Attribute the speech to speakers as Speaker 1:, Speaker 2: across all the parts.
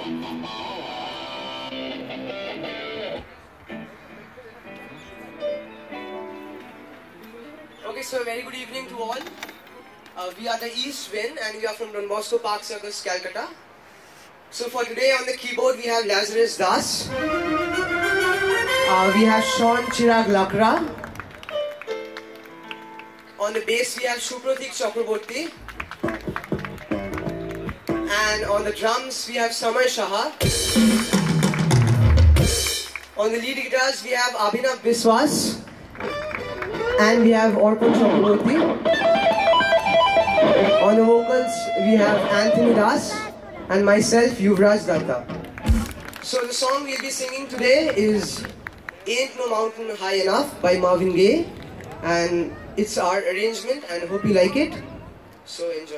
Speaker 1: Okay, so a very good evening to all. We are the East Wind and we are from Bosco Park Circus, Kolkata. So for today on the keyboard we have Lazarus Das. We have Sean Chirag Lakra. On the bass we have Shupratik Chakraborty. And on the drums we have Samay Shah. On the lead guitars we have Abhinav Biswas. And we have Orkun Chakraborty. On the vocals we have Anthony Das and myself Yuvraj Datta. So the song we'll be singing today is Ain't No Mountain High Enough by Marvin Gaye, and it's our arrangement and hope you like it. So enjoy.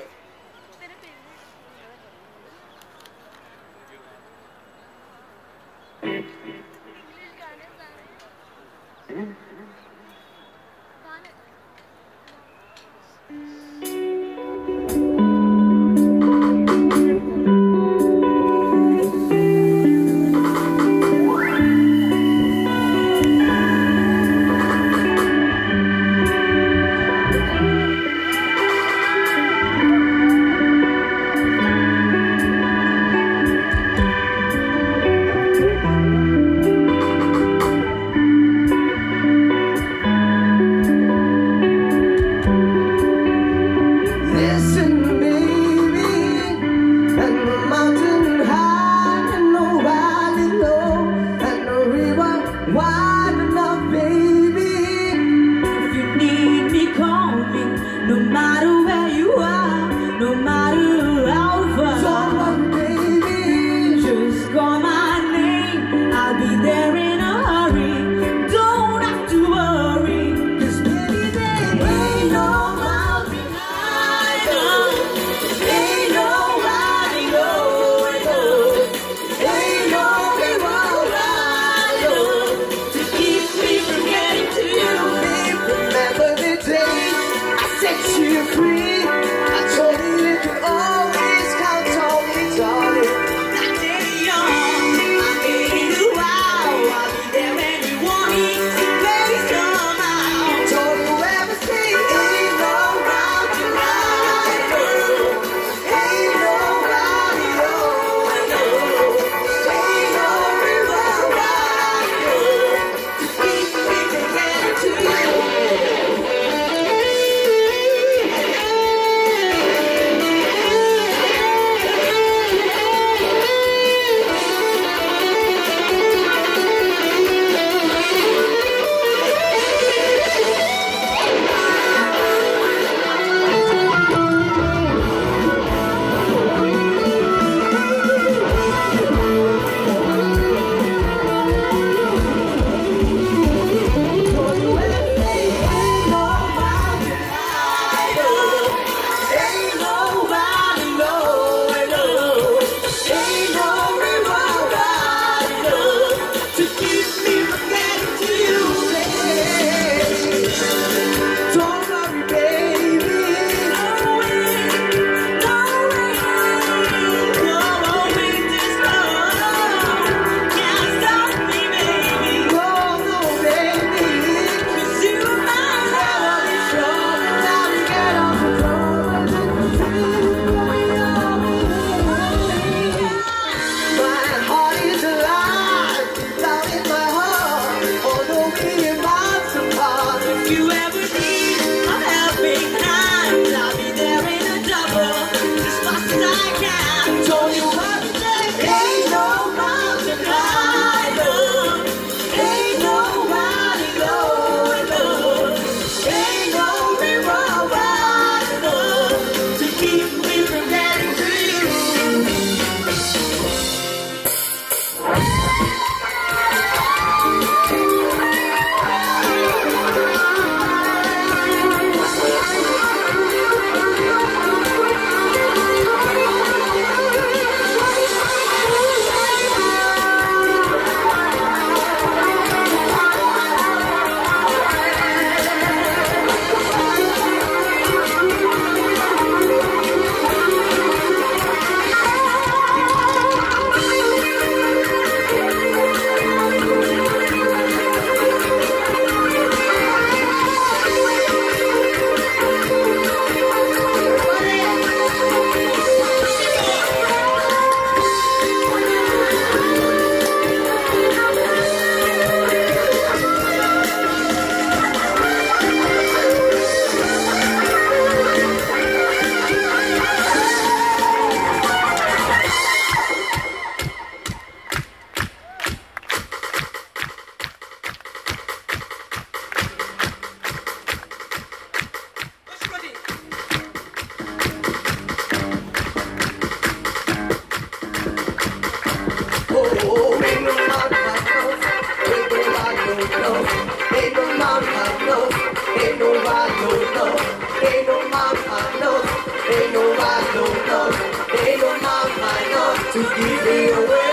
Speaker 1: to keep me away.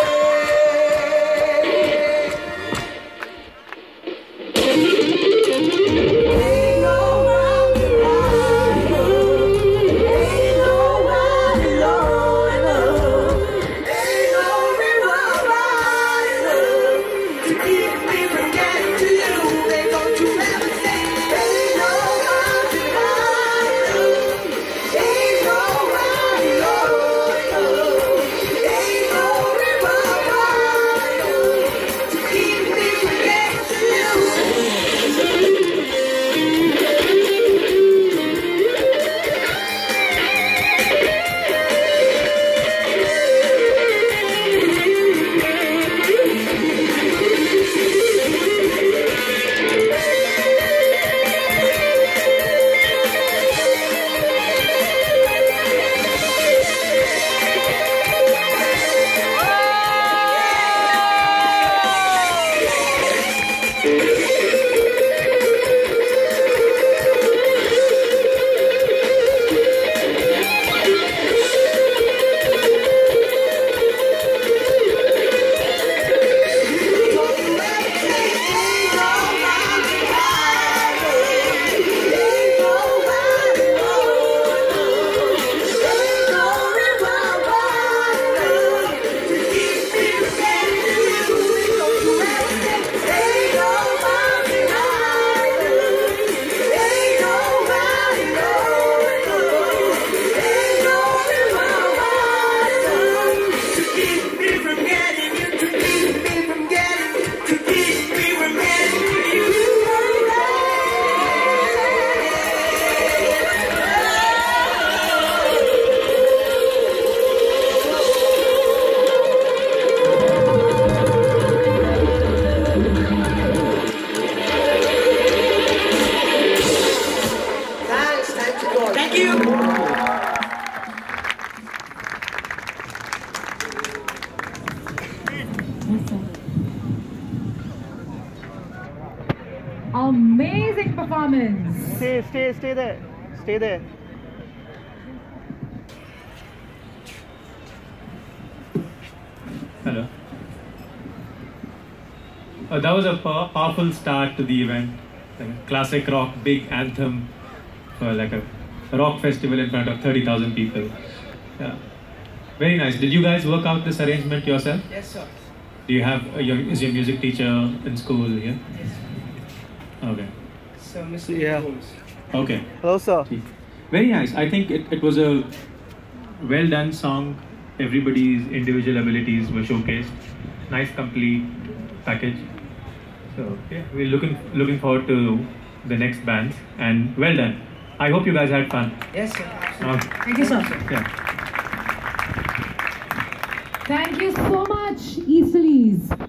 Speaker 2: Amazing performance.
Speaker 3: Stay there. Stay there.
Speaker 4: Hello. That was a powerful start to the event. Like a classic rock, big anthem for like a rock festival in front of 30,000 people. Yeah. Very nice. Did you guys work out this arrangement yourself?
Speaker 1: Yes, sir.
Speaker 4: Do you have is your music teacher in school here?
Speaker 1: Yes.
Speaker 4: Okay.
Speaker 1: So, Mr.
Speaker 3: Yeah.
Speaker 1: Holmes.
Speaker 4: Okay.
Speaker 3: Hello, sir.
Speaker 4: Very nice. I think it was a well done song. Everybody's individual abilities were showcased. Nice complete package. So yeah, we're looking forward to the next bands, and well done. I hope you guys had fun.
Speaker 1: Yes, sir.
Speaker 2: Thank you, sir.
Speaker 4: Yeah.
Speaker 2: Thank you so much, Easterlies.